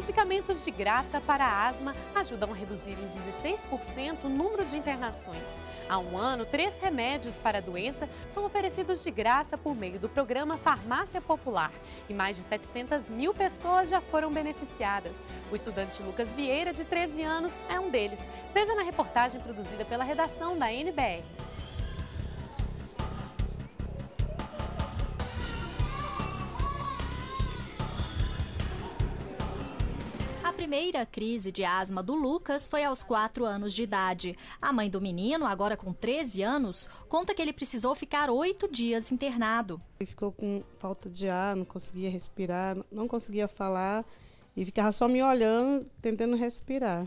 Medicamentos de graça para a asma ajudam a reduzir em 16% o número de internações. Há um ano, 3 remédios para a doença são oferecidos de graça por meio do programa Farmácia Popular. E mais de 700 mil pessoas já foram beneficiadas. O estudante Lucas Vieira, de 13 anos, é um deles. Veja na reportagem produzida pela redação da NBR. A primeira crise de asma do Lucas foi aos 4 anos de idade. A mãe do menino, agora com 13 anos, conta que ele precisou ficar 8 dias internado. Ele ficou com falta de ar, não conseguia respirar, não conseguia falar e ficava só me olhando, tentando respirar.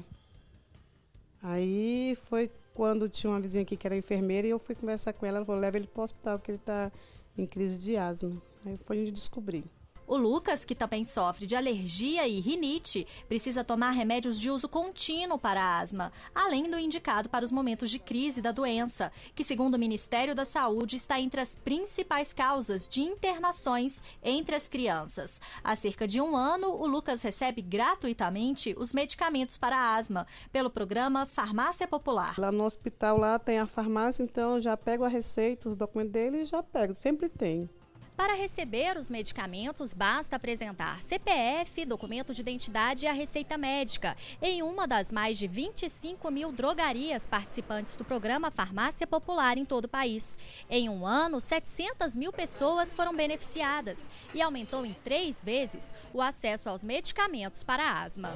Aí foi quando tinha uma vizinha aqui que era enfermeira e eu fui conversar com ela. Ela falou, leva ele para o hospital que ele está em crise de asma. Aí foi onde descobri. O Lucas, que também sofre de alergia e rinite, precisa tomar remédios de uso contínuo para a asma, além do indicado para os momentos de crise da doença, que, segundo o Ministério da Saúde, está entre as principais causas de internações entre as crianças. Há cerca de um ano, o Lucas recebe gratuitamente os medicamentos para a asma, pelo programa Farmácia Popular. Lá no hospital lá tem a farmácia, então eu já pego a receita, os documentos dele e já pego, sempre tem. Para receber os medicamentos, basta apresentar CPF, documento de identidade e a receita médica, em uma das mais de 25 mil drogarias participantes do programa Farmácia Popular em todo o país. Em um ano, 700 mil pessoas foram beneficiadas e aumentou em 3 vezes o acesso aos medicamentos para a asma.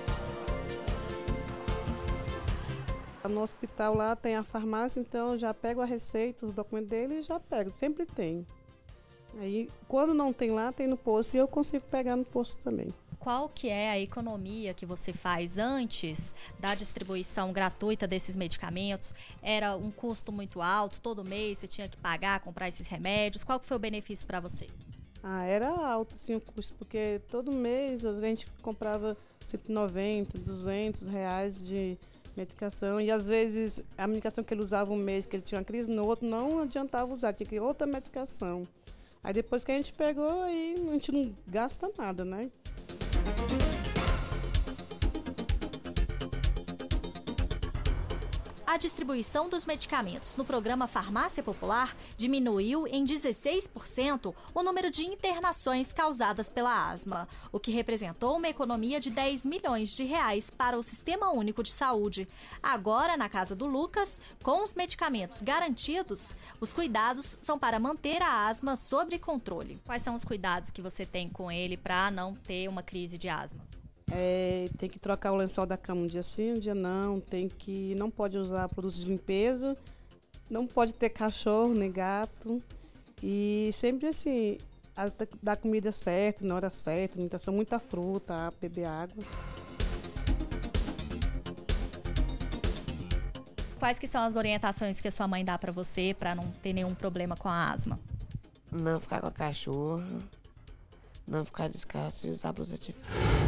No hospital lá tem a farmácia, então eu já pego a receita, os documentos dele e já pego, sempre tem. Aí, quando não tem lá, tem no posto e eu consigo pegar no posto também. Qual que é a economia que você faz antes da distribuição gratuita desses medicamentos? Era um custo muito alto, todo mês você tinha que pagar, comprar esses remédios. Qual que foi o benefício para você? Era alto sim o custo, porque todo mês a gente comprava 190, 200 reais de medicação. E às vezes a medicação que ele usava um mês, que ele tinha uma crise, no outro não adiantava usar, tinha que ir outra medicação. Aí depois que a gente pegou, aí a gente não gasta nada, né? A distribuição dos medicamentos no programa Farmácia Popular diminuiu em 16% o número de internações causadas pela asma, o que representou uma economia de 10 milhões de reais para o Sistema Único de Saúde. Agora, na casa do Lucas, com os medicamentos garantidos, os cuidados são para manter a asma sob controle. Quais são os cuidados que você tem com ele para não ter uma crise de asma? Tem que trocar o lençol da cama um dia sim, um dia não. Não pode usar produtos de limpeza, não pode ter cachorro nem gato. E sempre assim, dar comida certa, na hora certa, alimentação, muita fruta, beber água. Quais que são as orientações que a sua mãe dá para você para não ter nenhum problema com a asma? Não ficar com a cachorra, não ficar descalço e usar blusa de frio.